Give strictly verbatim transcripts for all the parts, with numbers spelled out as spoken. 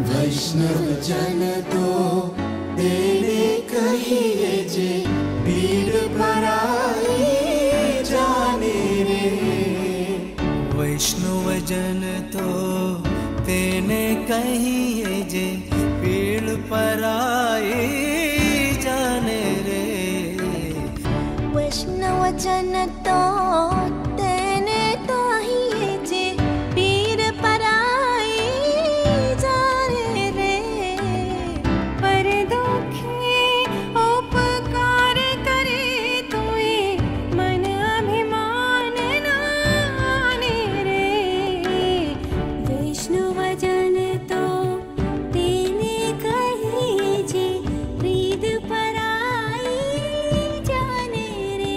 वैष्णव जन तो तेने कहिए जे पीड़ पराई जाने रे। वैष्णव जन तो तेने कहिए जे पीड़ पराई जाने रे। वैष्णव जन तो तेने कहिए जे पीड़ पराई जाने रे। पर दुखे उपकार करे तोए मन अभिमान नाने रे। वैष्णव जन तो तेने कहिए जे पीड़ पराई जाने रे।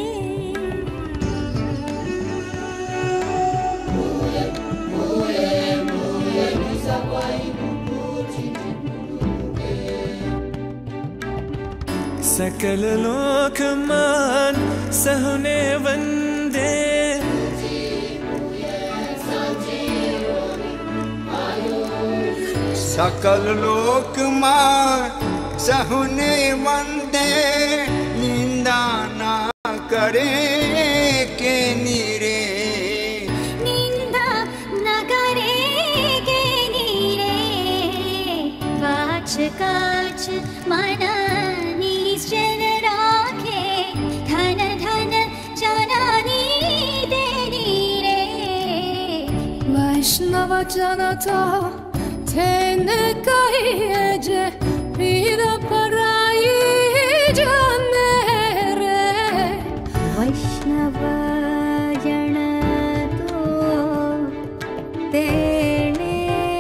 सकल लोक मान सहुने वंदे। सकल लोक मान सहुने वंदे। निंदा ना करे के नीरे। निंदा न करे के नीरे। वाच काच मन निश्चल राखे। धन धन जननी देनी रे। वैष्णव जन तो तेने कहिए जे पीड़ पराई जाने रे। वैष्णव जन तो तेने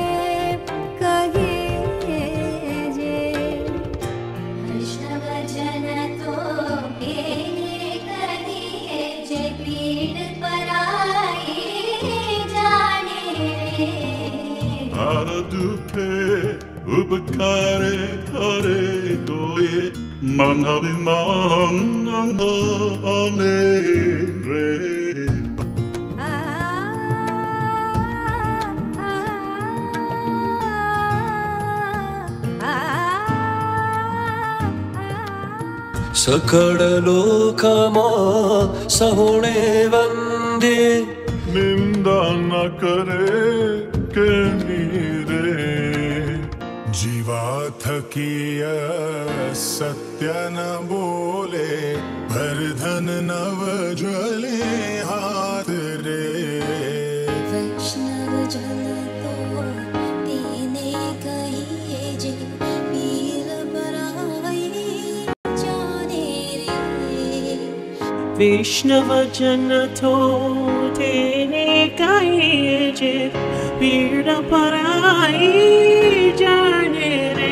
कहिए जे। वैष्णव जन तो तेने कहिए जे पीड़ पराई जाने रे। दुखे उपकार करे तोए मन अभिमान नाने रे। सकल लोकमा सहुने वंदे। निंदा न करे के नीरे। जीवा थकिय सत्य न बोले। भर धन नव ज्वले हाथ रे। वैष्णव जन तो तेने कहिए जे पीड़ पराई जाने रे। वैष्णव जन तो तेने कहिए जे पीड़ पराई जाने रे।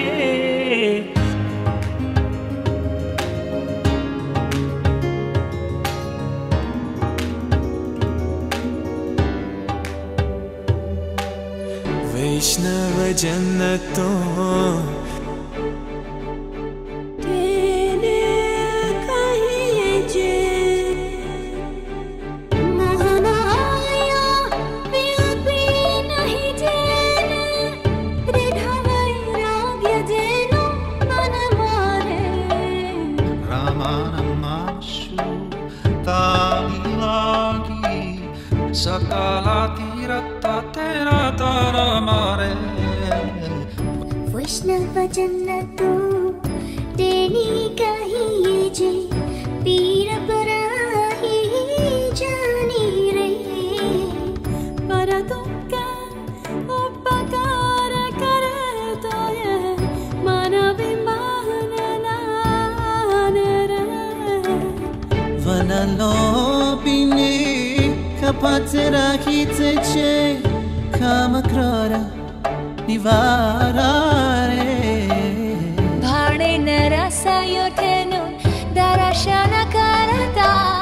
वैष्णव जन तो तेने कहिए जे महामाया व्यापी नहीं जेने। दृढ़ वैराग्य जेनो मन मारे। रामानमाशु तालिलागी सकला तीरता तेरा तारा मारे। वैष्णव जन तो तेने कहिए जे पीड़ पराई जाने रे। पर दुखे उपकार करे तोए मन अभिमान नाने रे। Vanalopini kapatera hitse kamakrara nivarare. भाणे नरसायो ठेनो दर्शन करता